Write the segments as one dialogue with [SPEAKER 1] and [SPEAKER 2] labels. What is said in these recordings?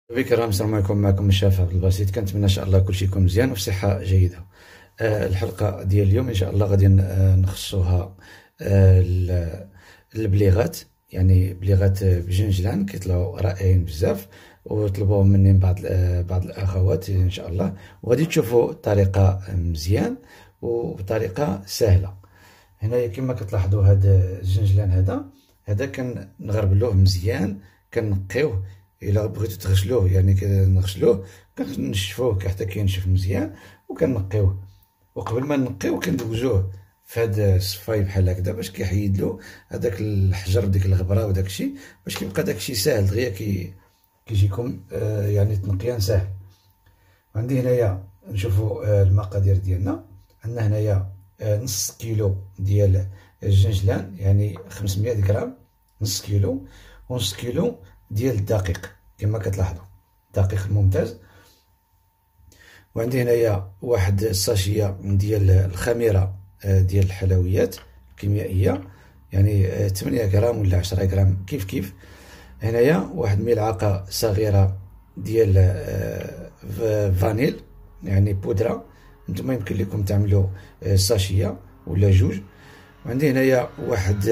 [SPEAKER 1] بكرة السلام عليكم. معكم الشاف عبد الباسط. كنتمنى ان شاء الله كلشي يكون مزيان وفي صحة جيدة. الحلقة ديال اليوم ان شاء الله غادي نخصوها البليغات، يعني بليغات بجنجلان كيطلعوا رائعين بزاف، وطلبوهم مني بعض الاخوات ان شاء الله، وغادي تشوفوا الطريقة مزيان وبطريقة سهلة. هنايا كما كتلاحظوا هذا الجنجلان هذا كنغربلوه مزيان، كنقيوه. الا بغيتو تغسلوه يعني كنغسلوه، كنشفوه حتى كينشف مزيان وكنقيوه. وقبل ما نقيوه كندوزوه في هاد الصفاي بحال هكذا باش كيحيدلو هذاك الحجر وديك الغبره وداك الشيء، باش كيبقى داك الشيء ساهل دغيا كيجيكم يعني تنقيان ساهل. عندي هنايا نشوفوا المقادير ديالنا. عندنا هنايا نص كيلو ديال الجنجلان، يعني 500 غرام، نص كيلو. ونص كيلو ديال الدقيق كما كتلاحظوا، دقيق ممتاز. وعندي هنايا واحد الساشيه ديال الخميره ديال الحلويات الكيميائيه، يعني 8 غرام ولا 10 غرام كيف. هنايا واحد ملعقه صغيره ديال فانيل، يعني بودره. نتوما يمكن لكم تعملوا ساشيه ولا جوج. وعندي هنايا واحد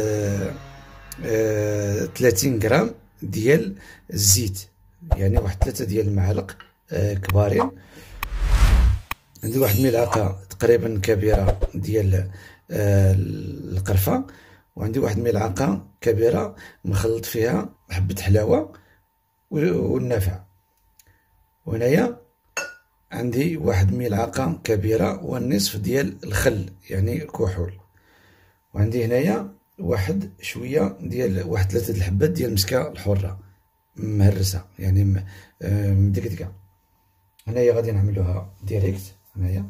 [SPEAKER 1] 30 غرام ديال الزيت، يعني واحد 3 ديال المعالق كبارين. عندي واحد ملعقه تقريبا كبيره ديال القرفه. وعندي واحد ملعقه كبيره مخلط فيها حبه حلاوه والنافع. وهنايا عندي واحد ملعقه كبيره والنصف ديال الخل، يعني الكحول. وعندي هنايا واحد شويه ديال واحد 3 الحبات ديال المسكه الحره مهرسه، يعني مدقدقه. هنايا غادي نعملوها ديريكت هنايا.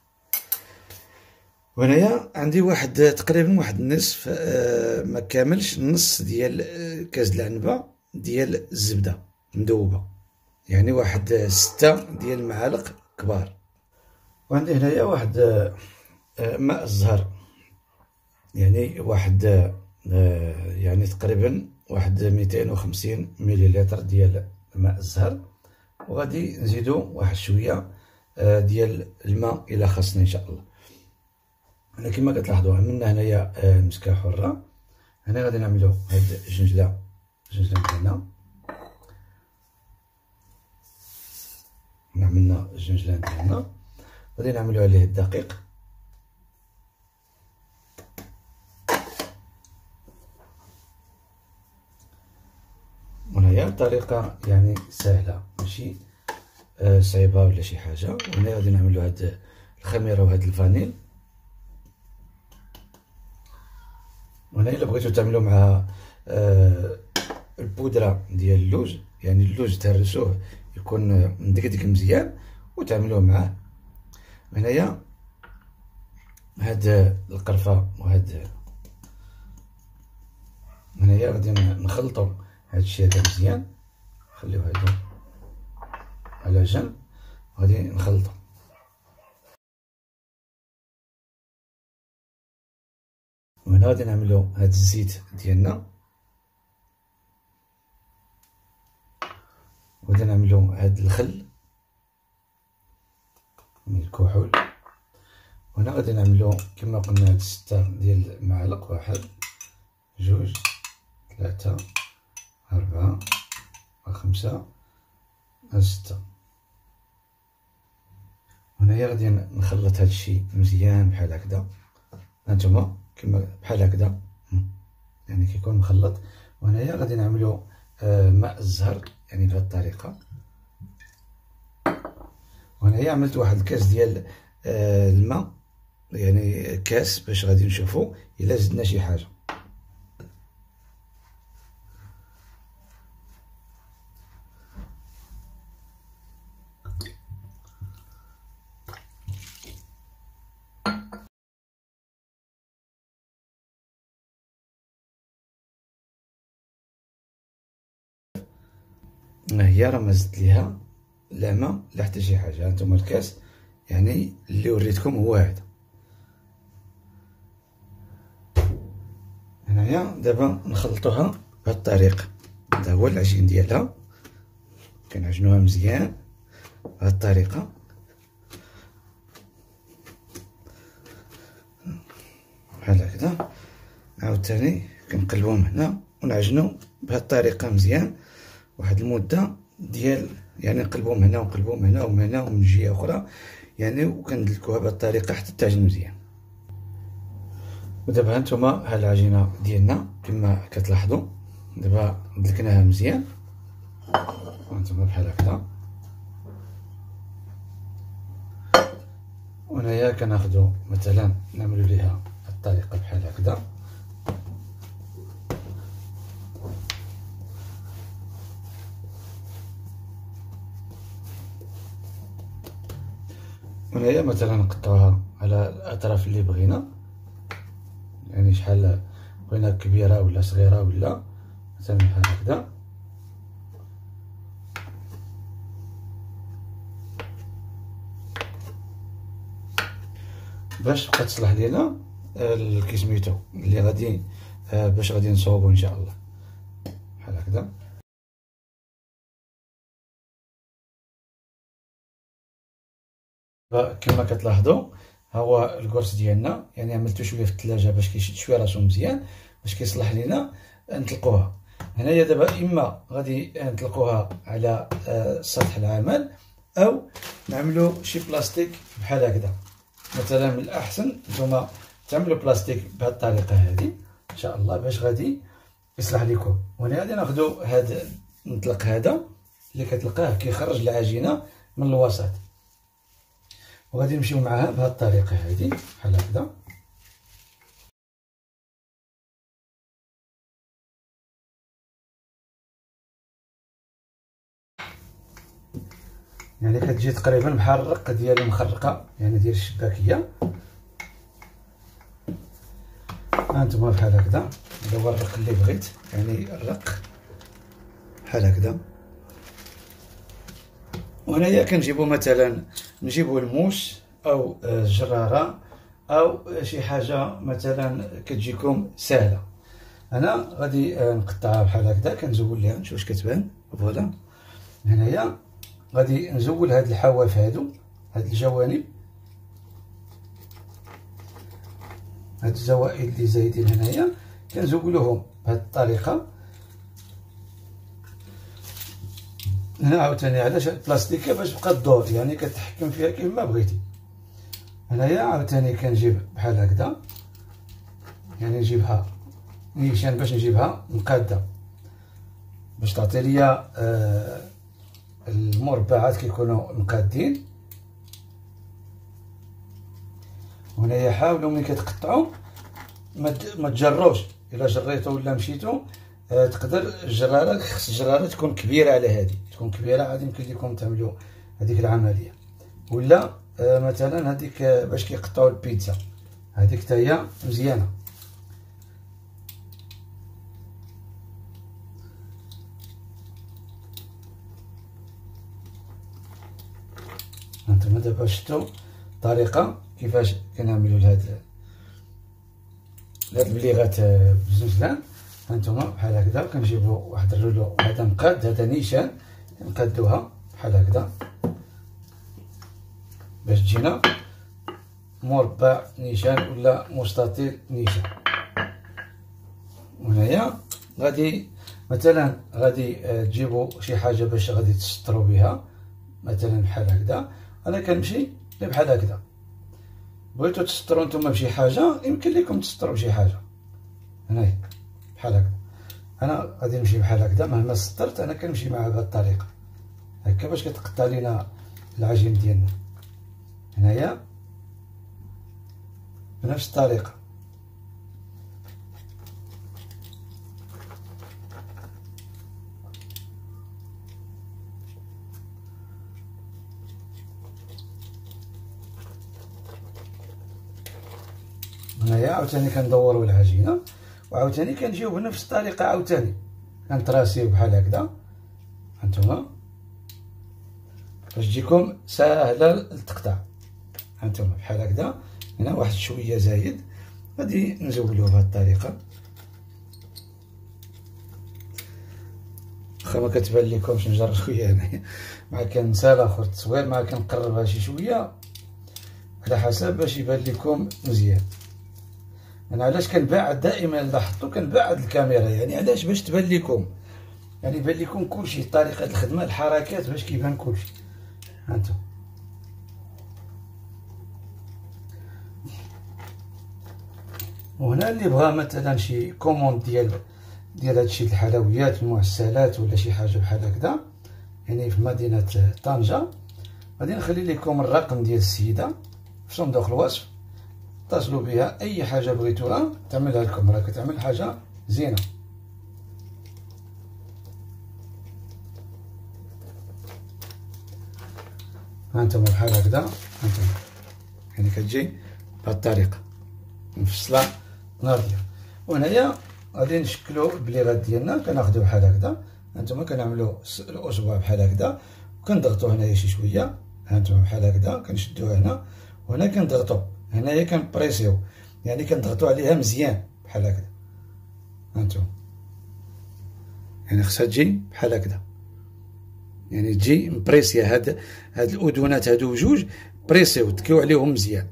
[SPEAKER 1] وهنايا عندي واحد تقريبا واحد النصف ما كاملش، نص ديال كاس العنبه ديال الزبده مذوبه، يعني واحد 6 ديال المعالق كبار. وعندي هنايا واحد ماء الزهر، يعني واحد يعني تقريبا واحد 250 مليلتر ديال ماء الزهر. وغادي نزيدو واحد شويه ديال الماء الى خاصنا ان شاء الله. هنا كما كتلاحظوا عملنا هنايا مسكه حره. هنا غادي نعملو هاد الجنجله ديالنا. عملنا الجنجلان ديالنا، غادي نعملو عليه الدقيق. وهنايا الطريقه يعني سهله، ماشي صعيبه ولا شي حاجه. وهنا غادي نعملو هاد الخميره وهاد الفانيل. وهنا الا بغيتو تعملو مع البودره ديال اللوز، يعني اللوز تهرسوه يكون مدقدق مزيان وتعملوه معاه. هنايا هاد القرفه هنايا غادي نخلطو هادشي هذا مزيان. نخليو هادو على جنب، غادي نخلطو. وهنا غادي نعملو هاد الزيت ديالنا، وغادي نعملو هاد الخل من الكحول. وهنا غادي نعملو كما قلنا هاد 6 ديال المعالق، 1 2 3 4 5 6. وهنايا غادي نخلط هادشي مزيان بحال هكذا، هانتوما كما بحال هكذا، يعني كيكون مخلط. وهنايا غادي نعملو ماء الزهر، يعني بهاد الطريقه. وهنايا عملت واحد الكاس ديال الماء، يعني كاس، باش غادي نشوفو الا زدنا شي حاجه. هي راه ما زدت ليها لا ما لا حتى شي حاجه. هانتوما الكاس يعني اللي وريتكم هو هذا. هنايا دابا نخلطوها بهاد الطريقه. هذا هو العجين ديالها. كنعجنوها مزيان بهاد الطريقه. بحال هكذا. عاوتاني كنقلبوهم هنا ونعجنو بهاد الطريقه مزيان واحد المده ديال، يعني نقلبوهم هنا ونقلبوهم هنا ومن هنا ومن جهه اخرى، يعني وكندلكوها بهاد الطريقه حتى تعجن مزيان. ودابا هانتوما ها العجينه ديالنا كما كتلاحظوا دابا دلكناها مزيان هانتوما بحال هكذا. وهنايا كناخدو مثلا نعملو ليها الطريقه بحال هكذا. هنايا مثلا نقطعوها على الاطراف اللي بغينا، يعني شحال بغينا كبيره ولا صغيره ولا مثلا بحال هكذا. باش تبقى تصلح لينا الكيسميتو اللي غادي باش غادي نصوبو ان شاء الله بحال هكذا. كما كتلاحظوا ها هو الكورس ديالنا، يعني عملتو شويه في الثلاجه باش كيشد شويه راسو مزيان باش كيصلح لينا نطلقوها. هنايا دابا اما غادي نطلقوها على سطح العمل او نعملو شي بلاستيك بحال هكذا. مثلا من الاحسن نتوما تعملوا بلاستيك بهذه الطريقه هذه ان شاء الله باش غادي يصلح لكم. وهنا غادي ناخذوا هذا المطلق هذا اللي كتلقاه كيخرج العجينه من الوسط، وغادي نمشيو معها بهذه الطريقه هذه بحال هكذا. يعني كتجي تقريبا بحال الرق ديال المخرقه، يعني ديال الشباكيه. هانتوما بحال هكذا، هذا هو الرق اللي بغيت، يعني الرق بحال هكذا. وهنايا كنجيبو مثلا نجيبو الموس او الجراره او شي حاجه مثلا كتجيكم سهله. انا غادي نقطعها بحال هكذا، كنزول ليها نشوف واش كتبان. فوالا هنايا غادي نزول هاد الحواف هادو، هاد الجوانب، هاد الزوائد اللي زايدين هنايا كنزولوهم بهاد الطريقه. هنا عاوتاني علاش البلاستيكه باش تبقى تدور، يعني كتحكم فيها كيما بغيتي. هنايا عاوتاني كنجيب بحال هكذا، يعني نجيبها نيشان باش نجيبها مقاده باش تعطي ليا المربعات كيكونوا مقادين. وهنايا حاولوا ملي كتقطعوا ما تجروش، الا جريتو ولا مشيتو تقدر الجراره، خص الجراره تكون كبيره على هذه، تكون كبيره عاد يمكن لكم تعملوا هذيك العمليه. ولا مثلا هذيك باش كيقطعوا البيتزا هذيك حتى هي مزيانه. هانتوما دابا شفتوا الطريقه كيفاش كنعملوا لهاد البليغات بالزنجلان. هانتوما بحال هكذا كنجيبوا واحد الرولو، هذا مقاد، هذا نيشان، نقادوها بحال هكذا باش تجينا مربع نيشان ولا مستطيل نيشان. وهنايا غادي مثلا غادي تجيبوا شي حاجه باش غادي تسطروا بها، مثلا بحال هكذا. انا كنمشي بحال هكذا. بغيتو تسطروا نتوما بشي حاجه يمكن لكم تسطروا بشي حاجه. هنايا بحال هكذا انا غادي نمشي بحال هكذا، مهما سطرت انا كنمشي معها بهذه الطريقه هكا باش كتقطع لينا العجين ديالنا. هنايا بنفس الطريقه. هنايا عاوتاني كندوروا العجينه، وعاوتاني كنجيو بنفس الطريقه، عاوتاني كنتراسيو بحال هكذا. هانتوما باش تجيكم ساهله التقطاع. هانتوما بحال هكذا، هنا واحد شويه زايد غادي نزولوه بهذه الطريقه. واخا ما كتبان لكمش نجرب شويه هنايا، مع كنسى الاخر التصوير، مع كنقربها شي شويه على حسب باش يبان لكم مزيان. انا علاش كنبعد دائما لاحظتوا كنبعد الكاميرا، يعني علاش؟ باش تبان لكم، يعني يبان لكم كلشي، طريقه الخدمه، الحركات، باش كيبان كلشي. هانتو وهنا اللي بغى مثلا شي كوموند ديال هادشي الحلويات المعسلات ولا شي حاجه بحال هكذا، يعني في مدينه طنجة، غادي نخلي لكم الرقم ديال السيده في صندوق الوصف، اتصلوا بها، اي حاجه بغيتوها تعملها لكم، راه كتعمل حاجه زينه. هانتوما بحال هكذا، هانتوما يعني كتجي بهاد الطريقه مفصله ناضيه. وهنايا غادي نشكلوا البليغات ديالنا، كناخذوا بحال هكذا، هانتوما كنعملوا الاصبع بحال هكذا وكنضغطوا هنايا شي شويه، هانتوما بحال هكذا كنشدوها هنا، وهنا كنضغطوا، هنايا كنبريسيو، يعني كنضغطوا عليها مزيان بحال هكذا، هانتوما يعني خصها تجي بحال هكذا، يعني تجي مبريسيه. هاد الاذونات هادو بجوج بريسيو، تكيو عليهم مزيان.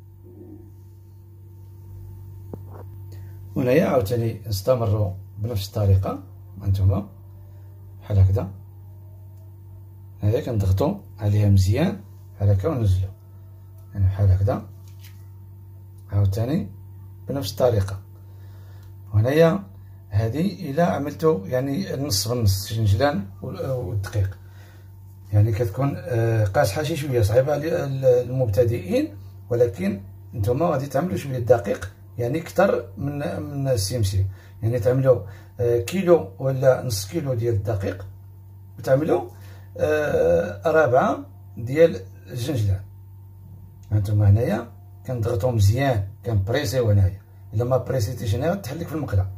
[SPEAKER 1] وهنايا عاوتاني نستمروا بنفس الطريقه، هانتوما بحال هكذا، هنايا كنضغطوا عليها مزيان بحال هكا وننزلوا، يعني بحال هكذا عاوتاني بنفس الطريقه. وهنايا هذه الا عملتو يعني النص بالنص، الجنجلان والدقيق، يعني كتكون قاصحه شي شويه، صعيبه للمبتدئين، ولكن نتوما غادي تعملوا شويه دقيق، يعني اكثر من السمسم، يعني تعملوا كيلو ولا نص كيلو ديال الدقيق، وتعملوا رابعه ديال الجنجلان. هانتوما هنايا كنضغطوا مزيان، كنبريسيو هنايا، الا ما بريسيتيش هنايا غتحلك في المقله.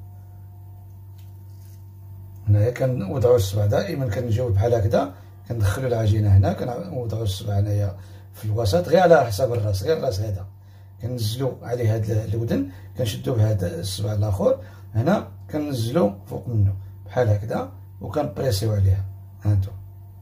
[SPEAKER 1] هنايا كنوضعوا الصبع دائما، كنجيو بحال هكذا، كندخلوا العجينه هنا، كنوضعوا الصبع هنايا في الوسط، غير على حساب الراس، غير الراس هذا كنزلوا عليه هاد الودن، كنشدوا بهذا الصبع الاخر هنا، كننزلوا فوق منه بحال هكذا، وكنبريسيو عليها. هانتو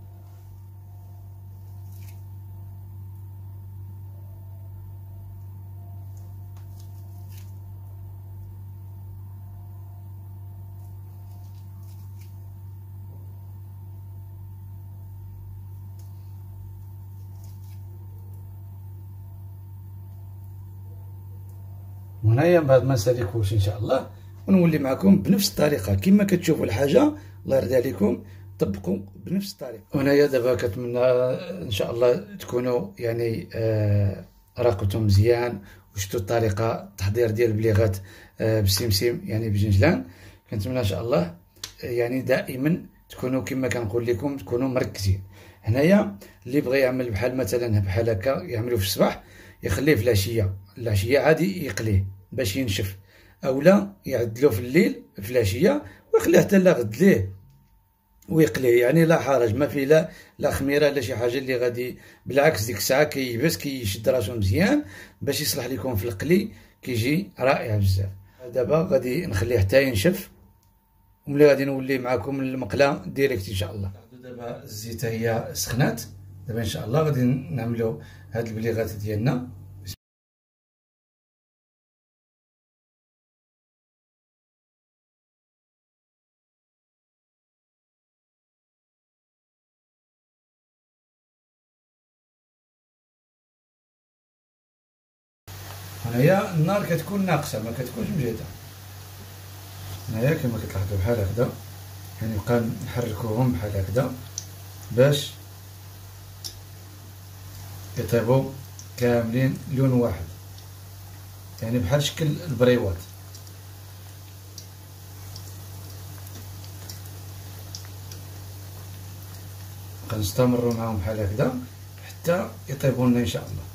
[SPEAKER 1] وهنايا بعد ما نساليكوش ان شاء الله، ونولي معكم بنفس الطريقه كما كتشوفوا الحاجه، الله يرضي عليكم طبقوا بنفس الطريقه. وهنايا دابا كنتمنى ان شاء الله تكونوا يعني راقبتم مزيان وشفتوا الطريقه التحضير ديال البليغات بالسمسم، يعني بجنجلان. كنتمنى ان شاء الله يعني دائما تكونوا كما كنقول لكم، تكونوا مركزين. هنايا اللي بغى يعمل بحال مثلا بحال هكا يعملوا في الصباح، يخليه في العشيه عادي يقليه باش ينشف، اولا يعدلوه في الليل في العشيه ويخليه حتى لا غد ليه ويقليه، يعني لا حرج، ما فيه لا خميره لا شي حاجه اللي غادي، بالعكس ديك الساعه كيبس كيشد راسو مزيان باش يصلح لكم في القلي، كيجي رائع بزاف. دابا غادي نخليه حتى ينشف، وملي غادي نولي معكم المقله ديريكت ان شاء الله. دابا الزيته هي سخنات، دابا ان شاء الله غادي نعملوا هاد البليغات ديالنا. هنايا النار كتكون ناقصه، ما كتكونش مجهده. هنايا كما كتلاحظوا بحال هكذا، يعني نبقى نحركوهم بحال هكذا باش يطيبوا كاملين لون واحد، يعني بحال شكل البريوات. غنستمروا معاهم بحال هكذا حتى يطيبوا لنا ان شاء الله.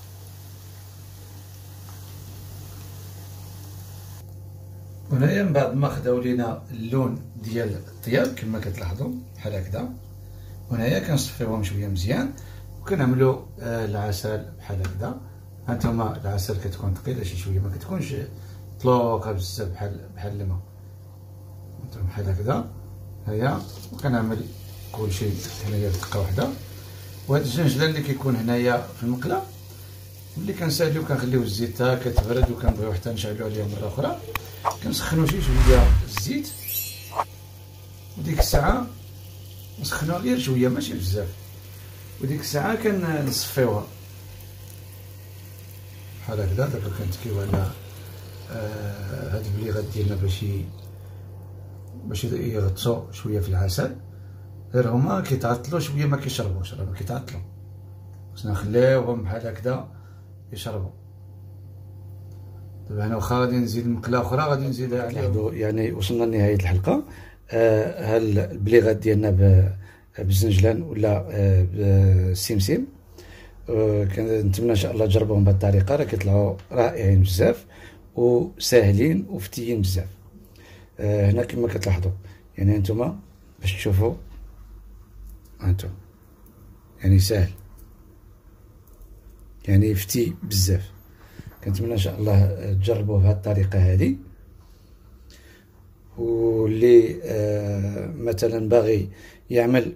[SPEAKER 1] هنايا من بعد ما خداو لينا اللون ديال الطياب كما كتلاحظوا بحال هكذا، وهنايا كنصفيوهم شويه مزيان وكنعملوا العسل بحال هكذا. هانتوما العسل كتكون ثقيله شي شويه، ما كتكونش طلوقه بزاف بحال الماء، هانتوما بحال هكذا هيا وكنعمل كلشي هنايا دقه واحده. وهاد الجنجلان اللي كيكون هنايا في المقله ملي كنساليو كنخليو الزيت تا كتبرد وكنبغيو حتى نشعلو عليها مره اخرى كنسخنو شي شويه الزيت وديك الساعه نسخنوها غير شويه ماشي بزاف وديك الساعه كنصفيوها بحال هكذا. دابا كنتكيو على هاد البليغات ديالنا باش يغطسوا شويه في العسل، غير هما كيتعطلوا شويه ما كيشربوش راه كيتعطلوا، خصنا نخليوهم بحال هكذا يشربوا. دابا انا واخا غادي نزيد مقله اخرى غادي نزيدها عليهم. يعني وصلنا لنهايه الحلقه. هاد البليغات ديالنا بالزنجلان ولا بالسمسم كنتمنى ان شاء الله تجربوهم بهذه الطريقه، راه كيطلعوا رائعين بزاف وساهلين وفتيين بزاف. هنا كما كتلاحظوا يعني انتم باش تشوفوا انتم يعني ساهل يعني فتي بزاف. كنتمنى ان شاء الله تجربوه بهذه الطريقه هذه. واللي مثلا باغي يعمل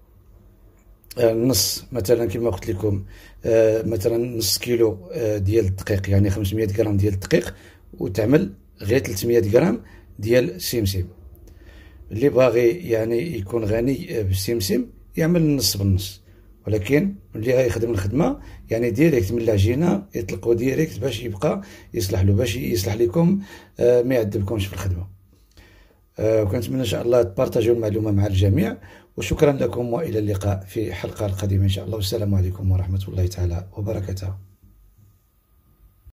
[SPEAKER 1] نص مثلا كما قلت لكم مثلا نص كيلو ديال الدقيق يعني 500 غرام ديال الدقيق وتعمل غير 300 غرام ديال السمسم. اللي باغي يعني يكون غني بالسمسم يعمل النص بالنص، ولكن اللي غيخدم الخدمه يعني ديريكت من العجينه يطلقوا ديريكت باش يبقى يصلح له باش يصلح لكم ما يعذبكمش في الخدمه. وكنتمنى ان شاء الله تبارطاجيو المعلومه مع الجميع، وشكرا لكم والى اللقاء في حلقه قادمه ان شاء الله، والسلام عليكم ورحمه الله تعالى وبركاته.